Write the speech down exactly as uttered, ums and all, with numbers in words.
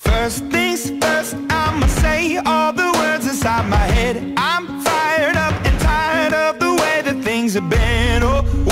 First things first, I'ma say all the words inside my head. I'm fired up and tired of the way that things have been. Oh,